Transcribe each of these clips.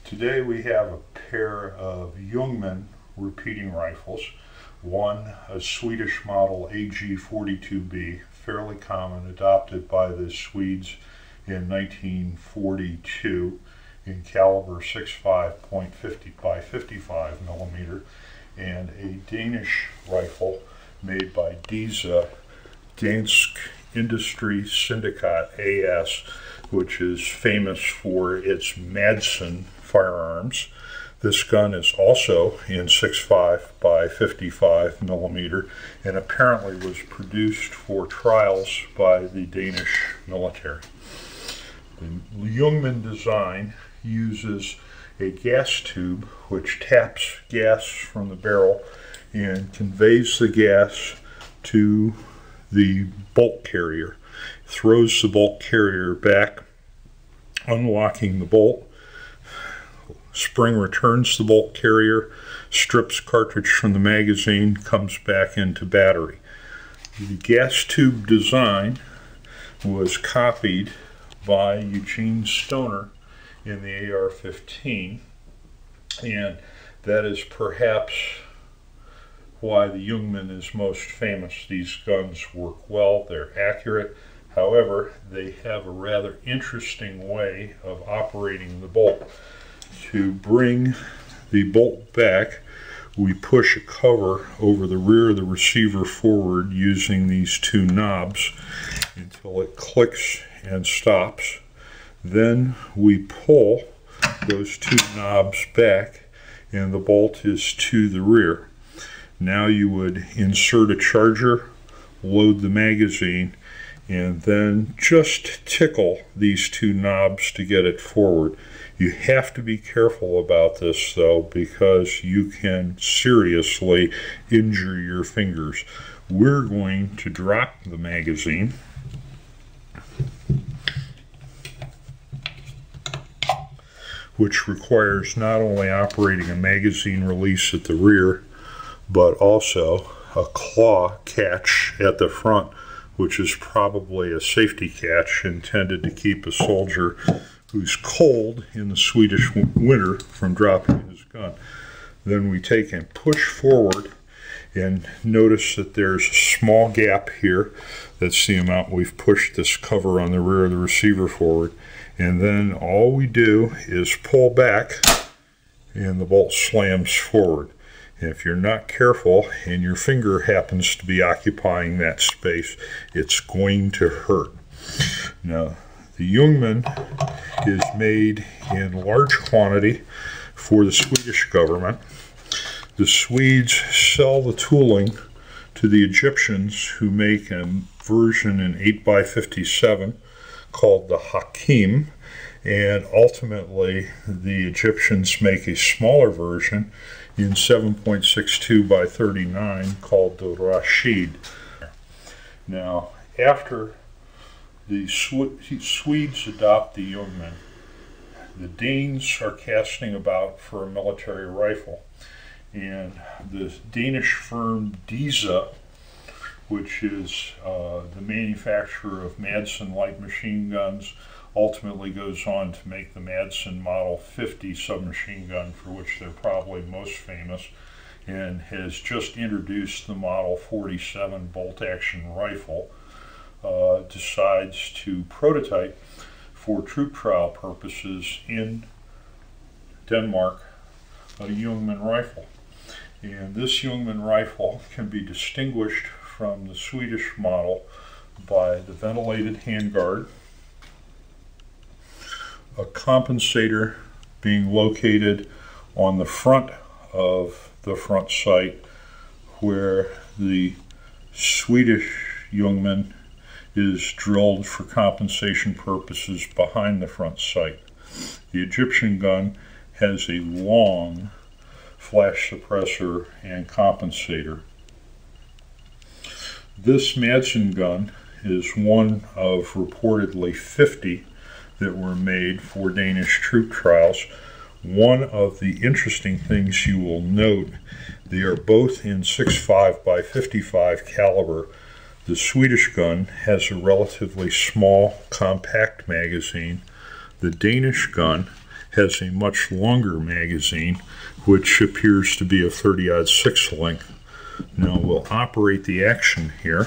Today we have a pair of Ljungman repeating rifles. One, a Swedish model AG-42B, fairly common, adopted by the Swedes in 1942 in caliber 6.5 by 55 millimeter, and a Danish rifle made by DISA, Dansk Industri Syndikat AS, which is famous for its Madsen firearms. This gun is also in 6.5 by 55 millimeter and apparently was produced for trials by the Danish military. The Ljungman design uses a gas tube which taps gas from the barrel and conveys the gas to the bolt carrier, throws the bolt carrier back, unlocking the bolt. Spring returns the bolt carrier, strips cartridge from the magazine, comes back into battery. The gas tube design was copied by Eugene Stoner in the AR-15, and that is perhaps why the Ljungman is most famous. These guns work well, they're accurate. However, they have a rather interesting way of operating the bolt. To bring the bolt back, we push a cover over the rear of the receiver forward using these two knobs until it clicks and stops. Then we pull those two knobs back and the bolt is to the rear. Now you would insert a charger, load the magazine, and then just tickle these two knobs to get it forward. You have to be careful about this though, because you can seriously injure your fingers. We're going to drop the magazine, which requires not only operating a magazine release at the rear, but also a claw catch at the front, which is probably a safety catch intended to keep a soldier who's cold in the Swedish winter from dropping his gun. Then we take and push forward, and notice that there's a small gap here. That's the amount we've pushed this cover on the rear of the receiver forward. And then all we do is pull back and the bolt slams forward. And if you're not careful and your finger happens to be occupying that space, it's going to hurt. Now, the Ljungman is made in large quantity for the Swedish government. The Swedes sell the tooling to the Egyptians, who make a version in 8 by 57 called the Hakim, and ultimately the Egyptians make a smaller version in 7.62 by 39 called the Rashid. Now, after the Swedes adopt the Ljungman, the Danes are casting about for a military rifle, and the Danish firm DISA, which is the manufacturer of Madsen light machine guns, ultimately goes on to make the Madsen Model 50 submachine gun, for which they're probably most famous, and has just introduced the Model 47 bolt-action rifle. Decides to prototype for troop trial purposes in Denmark a Ljungman rifle. And this Ljungman rifle can be distinguished from the Swedish model by the ventilated handguard, a compensator being located on the front of the front sight, where the Swedish Ljungman is drilled for compensation purposes behind the front sight. The Egyptian gun has a long flash suppressor and compensator. This Madsen gun is one of reportedly 50 that were made for Danish troop trials. One of the interesting things you will note, they are both in 6.5 by 55 caliber. The Swedish gun has a relatively small, compact magazine. The Danish gun has a much longer magazine, which appears to be a 30-06 length. Now we'll operate the action here.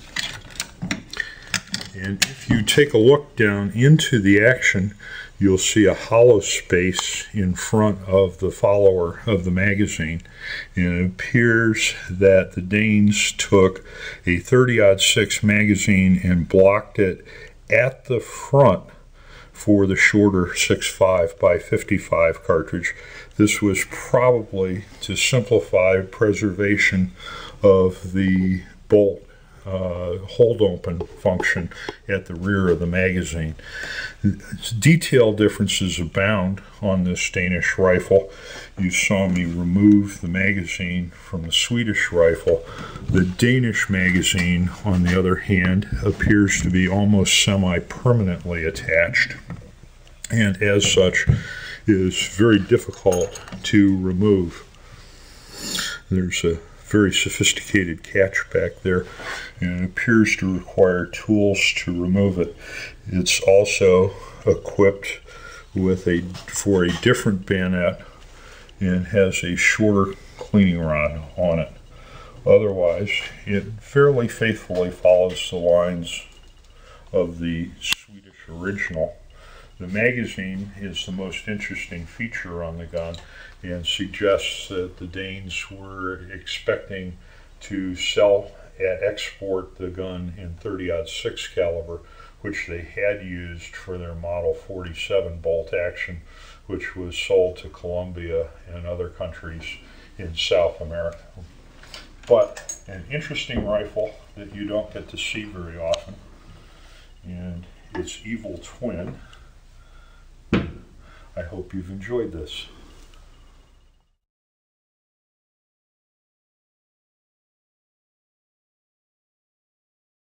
And if you take a look down into the action, you'll see a hollow space in front of the follower of the magazine. And it appears that the Danes took a 30-06 magazine and blocked it at the front for the shorter 6.5 by 55 cartridge. This was probably to simplify preservation of the bolt hold open function at the rear of the magazine. Detail differences abound on this Danish rifle. You saw me remove the magazine from the Swedish rifle. The Danish magazine, on the other hand, appears to be almost semi-permanently attached, and as such is very difficult to remove. There's a very sophisticated catch back there, and it appears to require tools to remove it. It's also equipped with for a different bayonet and has a shorter cleaning rod on it. Otherwise, it fairly faithfully follows the lines of the Swedish original. The magazine is the most interesting feature on the gun and suggests that the Danes were expecting to sell at export the gun in 30-06 caliber, which they had used for their Model 47 bolt action, which was sold to Colombia and other countries in South America. But an interesting rifle that you don't get to see very often, and its evil twin. I hope you've enjoyed this.